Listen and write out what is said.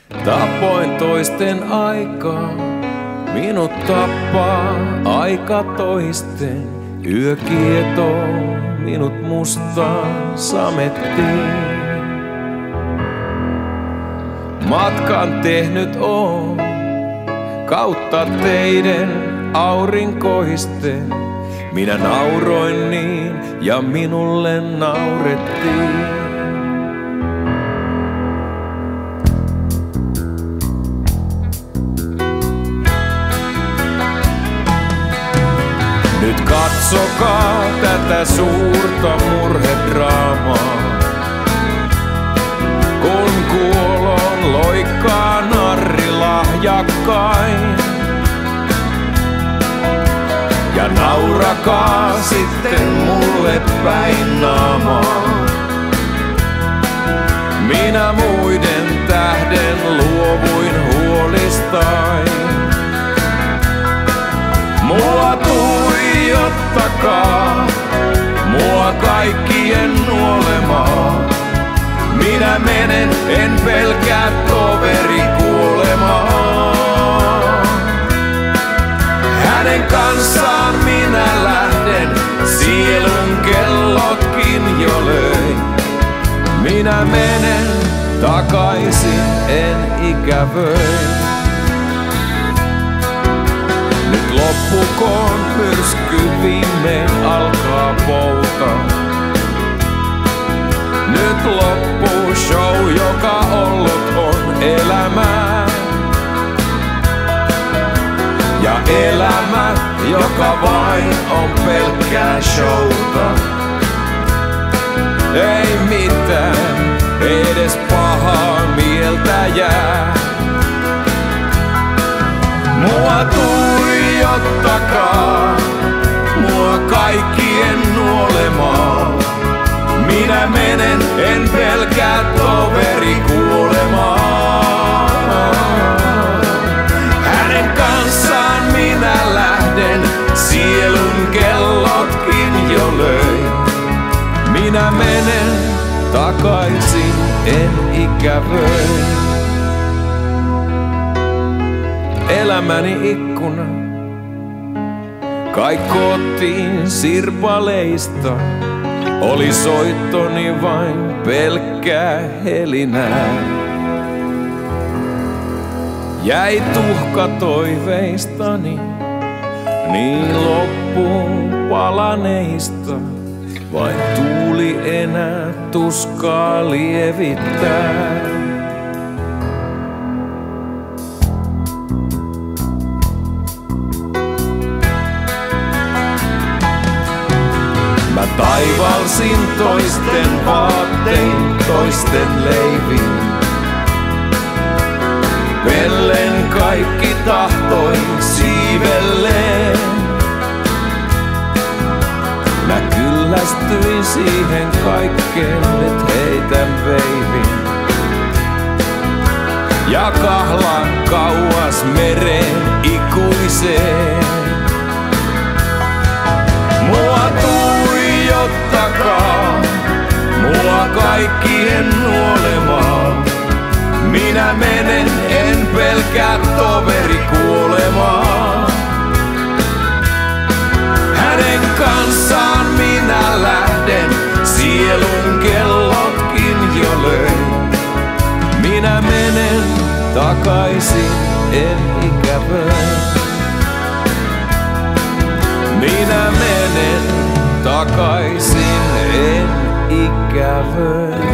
Tapoin toisten aikaa, minut tappaa aika toisten. Yö kietoo minut mustaan samettiin. Matkan tehnyt oon kautta teiden aurinkoisten. Minä nauroin niin ja minulle naurettiin. Nyt katsokaa tätä suurta murhedraamaa. Kun kuolon loikkaa narri lahjakkain. Ja naurakaa sitten mulle päin naamaa. Minä muiden tähden luovuin huolistain. Mua tuijottakaa, mua kaikkien nuolemaa. Minä menen, en pelkää toveri kuolemaa. Hänen kanssaan minä lähden, sielun kellotkin jo löi. Minä menen takaisin, en ikävöi. Nyt loppukoon myrsky viimein alkaa pouta. Nyt loppuu show, joka ollut on elämää. Ja elämä, joka vain on pelkkää showta. Ei mitään, edes pahaa mieltä jää. Mua tuijottakaa, mua kaikkien nuolemaa. Minä menen, en pelkää toveri kuolemaa. Hänen kanssaan minä lähden, sielun kellotkin jo löi. Minä menen takaisin, en ikävöi. Elämäni ikkuna kai kotiin sirpaleista. Oli soittoni vain pelkkää helinää. Jäi tuhka toiveistani niin loppuun palaneista. Vain tuuli enää tuskaa lievittää. Mä taivalsin toisten vaattein, toisten leivin. Vellen kaikki tahtoin siivelleen. Mä kyllästyin siihen kaikkeen, nyt heitän veivin. Ja kahlaan kauas mereen ikuiseen. Mua tuijottakaa, mua kaikkien nuolemaa. Minä menen, en pelkää toveri kuolemaa. Hänen kanssaan minä lähden, sielun kellotkin jo löi. Minä menen takaisin, en ikävöi. Minä menen takaisin, en ikävöi.